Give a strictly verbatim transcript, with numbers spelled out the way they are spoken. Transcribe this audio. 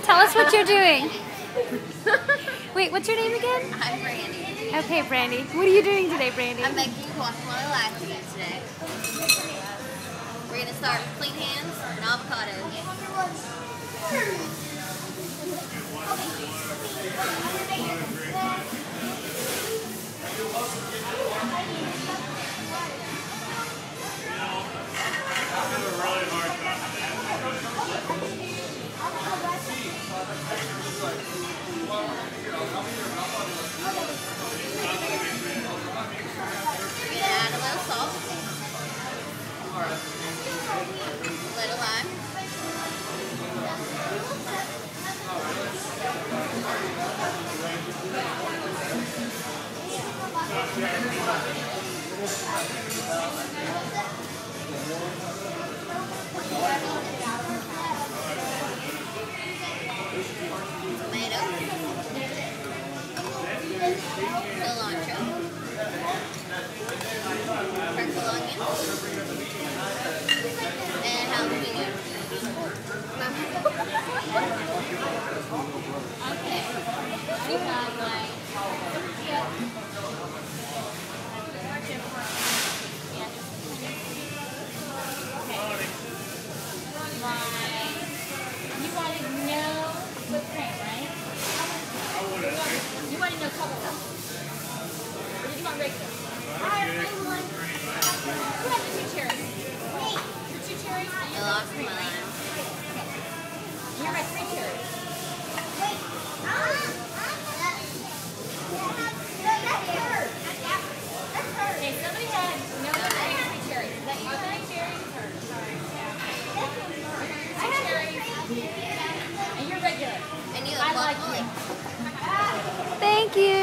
Tell us what you're doing. Wait, what's your name again? I'm Brandy. Okay, Brandy. What are you doing today, Brandy? I'm making guacamole laxatives today. We're going to start with clean hands and avocados. Add a little salt, a little lime, tomato, cilantro, purple onion, and jalapeno. Okay, we got like You wanted no whipped cream, right? You wanted no cocoa. Or did you want regular? I want. Who has the two cherries? Wait. The two cherries? I lost my lime. And you're my three cherries. Wait. Okay, somebody had no three cherries. Is that you? Three cherries? Sorry. Two cherries. And you're regular. And you I have like guacamole. you. Thank you.